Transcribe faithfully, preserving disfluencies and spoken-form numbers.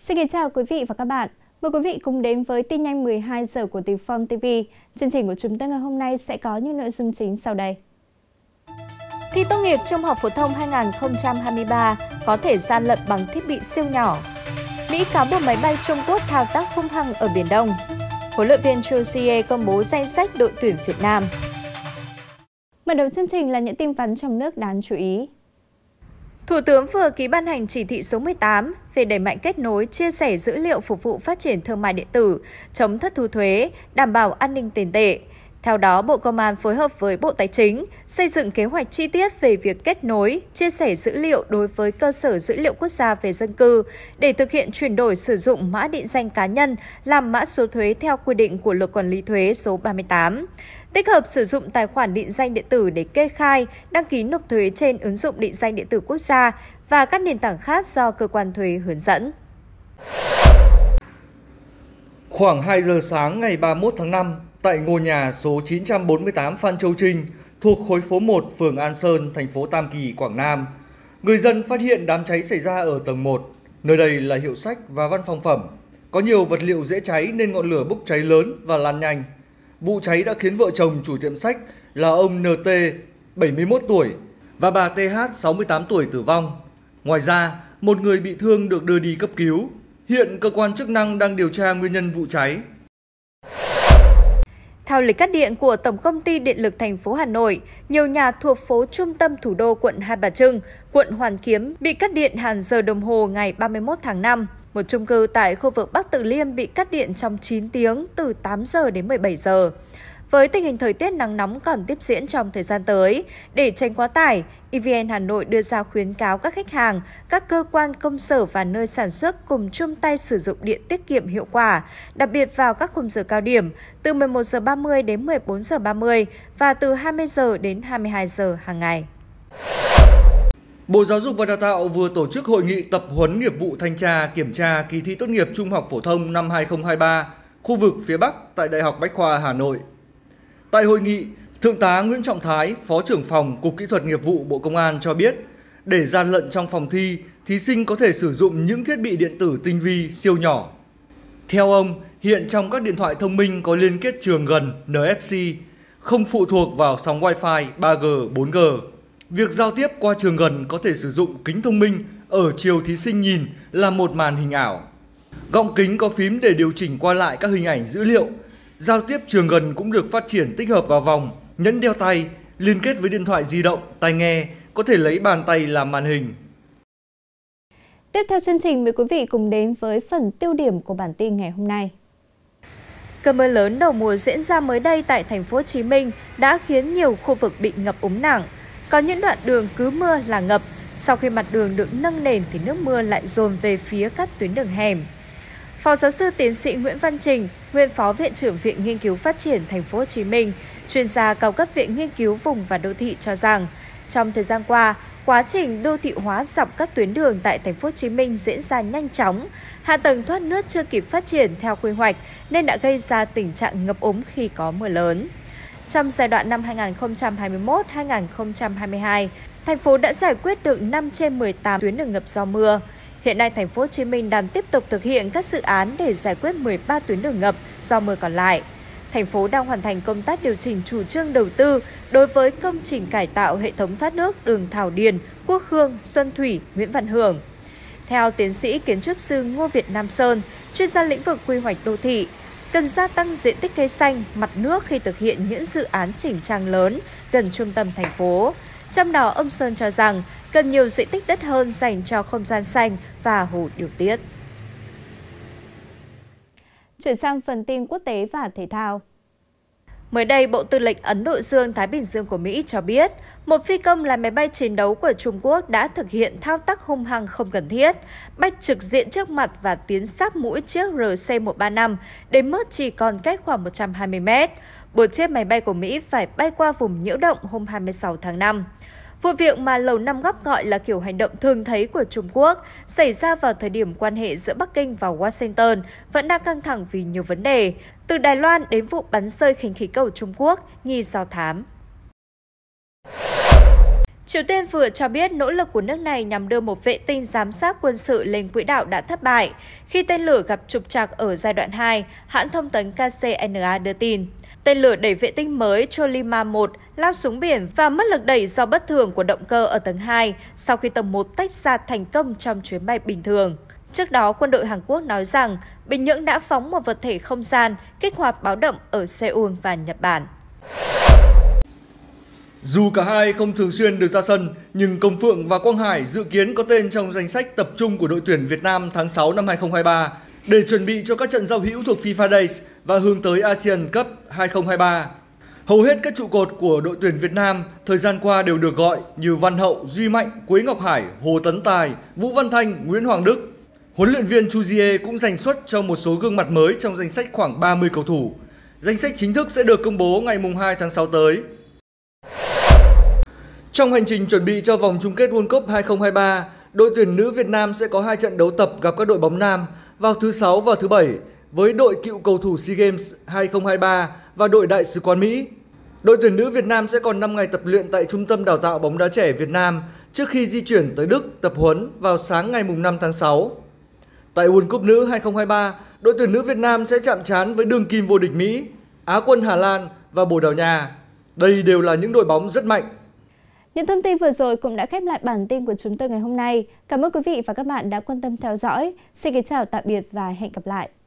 Xin kính chào quý vị và các bạn. Mời quý vị cùng đến với tin nhanh mười hai giờ của Tiền Phong ti vi. Chương trình của chúng ta ngày hôm nay sẽ có những nội dung chính sau đây. Thi tốt nghiệp trung học phổ thông hai nghìn không trăm hai mươi ba có thể gian lận bằng thiết bị siêu nhỏ. Mỹ cáo buộc máy bay Trung Quốc thao tác hung hăng ở Biển Đông. Huấn luyện viên Chu Xie công bố danh sách đội tuyển Việt Nam. Mở đầu chương trình là những tin vắn trong nước đáng chú ý. Thủ tướng vừa ký ban hành chỉ thị số mười tám về đẩy mạnh kết nối, chia sẻ dữ liệu phục vụ phát triển thương mại điện tử, chống thất thu thuế, đảm bảo an ninh tiền tệ. Theo đó, Bộ Công an phối hợp với Bộ Tài chính xây dựng kế hoạch chi tiết về việc kết nối, chia sẻ dữ liệu đối với cơ sở dữ liệu quốc gia về dân cư để thực hiện chuyển đổi sử dụng mã định danh cá nhân làm mã số thuế theo quy định của Luật Quản lý thuế số ba mươi tám. Tích hợp sử dụng tài khoản định danh điện tử để kê khai, đăng ký nộp thuế trên ứng dụng định danh điện tử quốc gia và các nền tảng khác do cơ quan thuế hướng dẫn. Khoảng hai giờ sáng ngày ba mươi mốt tháng năm, tại ngôi nhà số chín trăm bốn mươi tám Phan Châu Trinh, thuộc khối phố một, phường An Sơn, thành phố Tam Kỳ, Quảng Nam, người dân phát hiện đám cháy xảy ra ở tầng một. Nơi đây là hiệu sách và văn phòng phẩm. Có nhiều vật liệu dễ cháy nên ngọn lửa bốc cháy lớn và lan nhanh. Vụ cháy đã khiến vợ chồng chủ tiệm sách là ông en tê, bảy mươi mốt tuổi, và bà tê hát, sáu mươi tám tuổi tử vong. Ngoài ra, một người bị thương được đưa đi cấp cứu. Hiện cơ quan chức năng đang điều tra nguyên nhân vụ cháy. Theo lịch cắt điện của Tổng công ty Điện lực thành phố Hà Nội, nhiều nhà thuộc phố trung tâm thủ đô quận Hai Bà Trưng, quận Hoàn Kiếm bị cắt điện hàng giờ đồng hồ ngày ba mươi mốt tháng năm. Một chung cư tại khu vực Bắc Từ Liêm bị cắt điện trong chín tiếng từ tám giờ đến mười bảy giờ. Với tình hình thời tiết nắng nóng còn tiếp diễn trong thời gian tới, để tránh quá tải, e vê en Hà Nội đưa ra khuyến cáo các khách hàng, các cơ quan công sở và nơi sản xuất cùng chung tay sử dụng điện tiết kiệm hiệu quả, đặc biệt vào các khung giờ cao điểm từ mười một giờ ba mươi đến mười bốn giờ ba mươi và từ hai mươi giờ đến hai mươi hai giờ hàng ngày. Bộ Giáo dục và Đào tạo vừa tổ chức hội nghị tập huấn nghiệp vụ thanh tra kiểm tra kỳ thi tốt nghiệp trung học phổ thông năm hai nghìn không trăm hai mươi ba, khu vực phía Bắc tại Đại học Bách khoa Hà Nội. Tại hội nghị, Thượng tá Nguyễn Trọng Thái, Phó trưởng phòng Cục Kỹ thuật Nghiệp vụ Bộ Công an cho biết, để gian lận trong phòng thi, thí sinh có thể sử dụng những thiết bị điện tử tinh vi, siêu nhỏ. Theo ông, hiện trong các điện thoại thông minh có liên kết trường gần en ép xê, không phụ thuộc vào sóng Wi-Fi ba G, bốn G. Việc giao tiếp qua trường gần có thể sử dụng kính thông minh ở chiều thí sinh nhìn là một màn hình ảo. Gọng kính có phím để điều chỉnh qua lại các hình ảnh dữ liệu. Giao tiếp trường gần cũng được phát triển tích hợp vào vòng, nhẫn đeo tay, liên kết với điện thoại di động, tai nghe, có thể lấy bàn tay làm màn hình. Tiếp theo chương trình, mời quý vị cùng đến với phần tiêu điểm của bản tin ngày hôm nay. Cơn mưa lớn đầu mùa diễn ra mới đây tại thành phố Hồ Chí Minh đã khiến nhiều khu vực bị ngập úng nặng. Có những đoạn đường cứ mưa là ngập, sau khi mặt đường được nâng nền thì nước mưa lại dồn về phía các tuyến đường hẻm. Phó giáo sư tiến sĩ Nguyễn Văn Trình, nguyên Phó Viện trưởng Viện Nghiên cứu Phát triển Thành phố Hồ Chí Minh, chuyên gia cao cấp Viện Nghiên cứu Vùng và Đô thị cho rằng, trong thời gian qua, quá trình đô thị hóa dọc các tuyến đường tại Thành phố Hồ Chí Minh diễn ra nhanh chóng, hạ tầng thoát nước chưa kịp phát triển theo quy hoạch nên đã gây ra tình trạng ngập úng khi có mưa lớn. Trong giai đoạn năm hai nghìn không trăm hai mươi mốt đến hai nghìn không trăm hai mươi hai, thành phố đã giải quyết được năm trên mười tám tuyến đường ngập do mưa. Hiện nay, Thành phố Hồ Chí Minh đang tiếp tục thực hiện các dự án để giải quyết mười ba tuyến đường ngập do mưa còn lại. Thành phố đang hoàn thành công tác điều chỉnh chủ trương đầu tư đối với công trình cải tạo hệ thống thoát nước đường Thảo Điền, Quốc Hương, Xuân Thủy, Nguyễn Văn Hưởng. Theo tiến sĩ kiến trúc sư Ngô Việt Nam Sơn, chuyên gia lĩnh vực quy hoạch đô thị, cần gia tăng diện tích cây xanh, mặt nước khi thực hiện những dự án chỉnh trang lớn gần trung tâm thành phố. Trong đó, ông Sơn cho rằng cần nhiều diện tích đất hơn dành cho không gian xanh và hồ điều tiết. Chuyển sang phần tin quốc tế và thể thao. Mới đây, Bộ Tư lệnh Ấn Độ Dương-Thái Bình Dương của Mỹ cho biết, một phi công lái máy bay chiến đấu của Trung Quốc đã thực hiện thao tác hung hăng không cần thiết, bay trực diện trước mặt và tiến sát mũi chiếc R C một ba năm đến mức chỉ còn cách khoảng một trăm hai mươi mét. Buộc chiếc máy bay của Mỹ phải bay qua vùng nhiễu động hôm hai mươi sáu tháng năm. Vụ việc mà Lầu Năm Góc gọi là kiểu hành động thường thấy của Trung Quốc xảy ra vào thời điểm quan hệ giữa Bắc Kinh và Washington vẫn đang căng thẳng vì nhiều vấn đề, từ Đài Loan đến vụ bắn rơi khinh khí cầu Trung Quốc nghi do thám. Triều Tiên vừa cho biết nỗ lực của nước này nhằm đưa một vệ tinh giám sát quân sự lên quỹ đạo đã thất bại khi tên lửa gặp trục trặc ở giai đoạn hai, hãng thông tấn ca xê en a đưa tin. Tên lửa đẩy vệ tinh mới Cholima một lao xuống biển và mất lực đẩy do bất thường của động cơ ở tầng hai sau khi tầng một tách ra thành công trong chuyến bay bình thường. Trước đó, quân đội Hàn Quốc nói rằng Bình Nhưỡng đã phóng một vật thể không gian kích hoạt báo động ở Seoul và Nhật Bản. Dù cả hai không thường xuyên được ra sân, nhưng Công Phượng và Quang Hải dự kiến có tên trong danh sách tập trung của đội tuyển Việt Nam tháng sáu năm hai không hai ba để chuẩn bị cho các trận giao hữu thuộc FIFA Days và hướng tới Asian Cup hai không hai ba. Hầu hết các trụ cột của đội tuyển Việt Nam thời gian qua đều được gọi như Văn Hậu, Duy Mạnh, Quế Ngọc Hải, Hồ Tấn Tài, Vũ Văn Thanh, Nguyễn Hoàng Đức. Huấn luyện viên Chu Jie cũng dành suất cho một số gương mặt mới trong danh sách khoảng ba mươi cầu thủ. Danh sách chính thức sẽ được công bố ngày hai tháng sáu tới. Trong hành trình chuẩn bị cho vòng chung kết World Cup hai không hai ba, đội tuyển nữ Việt Nam sẽ có hai trận đấu tập gặp các đội bóng nam vào thứ Sáu và thứ Bảy với đội cựu cầu thủ SEA Games hai không hai ba và đội Đại sứ quán Mỹ. Đội tuyển nữ Việt Nam sẽ còn năm ngày tập luyện tại Trung tâm Đào tạo bóng đá trẻ Việt Nam trước khi di chuyển tới Đức tập huấn vào sáng ngày năm tháng sáu. Tại World Cup nữ hai không hai ba, đội tuyển nữ Việt Nam sẽ chạm trán với đương kim vô địch Mỹ, Á quân Hà Lan và Bồ Đào Nha. Đây đều là những đội bóng rất mạnh. Những thông tin vừa rồi cũng đã khép lại bản tin của chúng tôi ngày hôm nay. Cảm ơn quý vị và các bạn đã quan tâm theo dõi. Xin kính chào tạm biệt và hẹn gặp lại.